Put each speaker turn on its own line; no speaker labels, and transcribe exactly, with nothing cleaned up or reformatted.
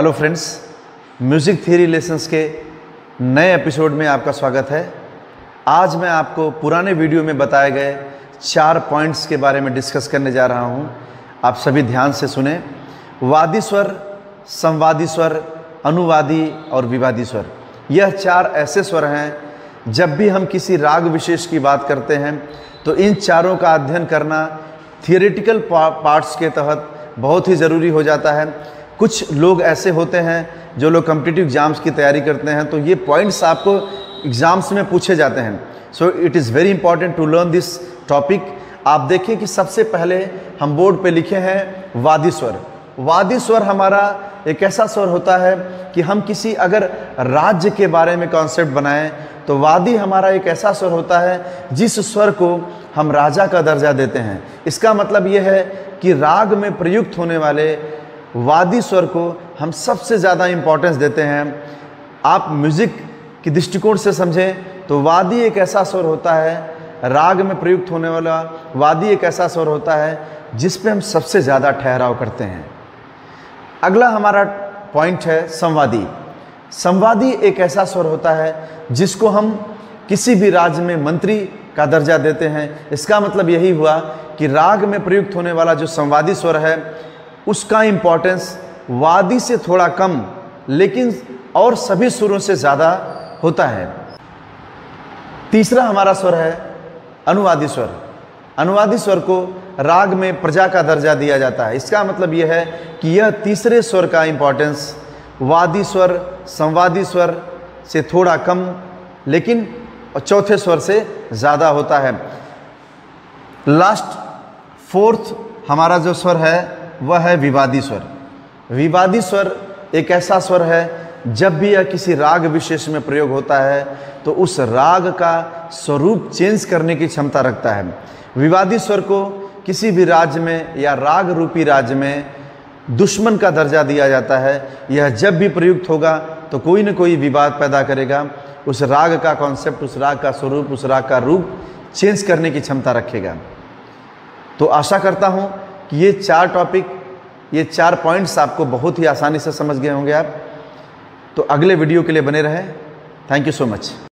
Hello friends, music theory lessons के नए episode में आपका स्वागत है। आज मैं आपको पुराने वीडियो में बताए गए चार पॉइंट्स के बारे में डिस्कस करने जा रहा हूं। आप सभी ध्यान से सुने। वादी स्वर, संवादी स्वर, अनुवादी और विवादी स्वर, यह चार ऐसे स्वर हैं जब भी हम किसी राग विशेष की बात करते हैं तो इन चारों का अध्ययन करना थियोरेटिकल पार्ट्स के तहत बहुत ही ज़रूरी हो जाता है। कुछ लोग ऐसे होते हैं जो लोग कॉम्पिटिटिव एग्जाम्स की तैयारी करते हैं तो ये पॉइंट्स आपको एग्ज़ाम्स में पूछे जाते हैं। So it is very important to learn this topic. आप देखें कि सबसे पहले हम बोर्ड पे लिखे हैं वादी स्वर। वादी स्वर हमारा एक ऐसा स्वर होता है कि हम किसी अगर राज्य के बारे में कॉन्सेप्ट बनाएं तो वादी हमारा एक ऐसा स्वर होता है जिस स्वर को हम राजा का दर्जा देते हैं। इसका मतलब यह है कि राग में प्रयुक्त होने वाले वादी स्वर को हम सबसे ज़्यादा इम्पोर्टेंस देते हैं। आप म्यूज़िक की दृष्टिकोण से समझें तो वादी एक ऐसा स्वर होता है, राग में प्रयुक्त होने वाला वादी एक ऐसा स्वर होता है जिस पे हम सबसे ज़्यादा ठहराव करते हैं। अगला हमारा पॉइंट है संवादी। संवादी एक ऐसा स्वर होता है जिसको हम किसी भी राज्य में मंत्री का दर्जा देते हैं। इसका मतलब यही हुआ कि राग में प्रयुक्त होने वाला जो संवादी स्वर है उसका इम्पोर्टेंस वादी से थोड़ा कम लेकिन और सभी सुरों से ज़्यादा होता है। तीसरा हमारा स्वर है अनुवादी स्वर। अनुवादी स्वर को राग में प्रजा का दर्जा दिया जाता है। इसका मतलब यह है कि यह तीसरे स्वर का इम्पोर्टेंस वादी स्वर, संवादी स्वर से थोड़ा कम लेकिन चौथे स्वर से ज़्यादा होता है। लास्ट फोर्थ हमारा जो स्वर है वह है विवादी स्वर। विवादी स्वर एक ऐसा स्वर है जब भी यह किसी राग विशेष में प्रयोग होता है तो उस राग का स्वरूप चेंज करने की क्षमता रखता है। विवादी स्वर को किसी भी राज्य में या राग रूपी राज्य में दुश्मन का दर्जा दिया जाता है। यह जब भी प्रयुक्त होगा तो कोई न कोई विवाद पैदा करेगा। उस राग का कॉन्सेप्ट, उस राग का स्वरूप, उस राग का रूप चेंज करने की क्षमता रखेगा। तो आशा करता हूँ कि ये चार टॉपिक, ये चार पॉइंट्स आपको बहुत ही आसानी से समझ गए होंगे आप। तो अगले वीडियो के लिए बने रहें। Thank you so much.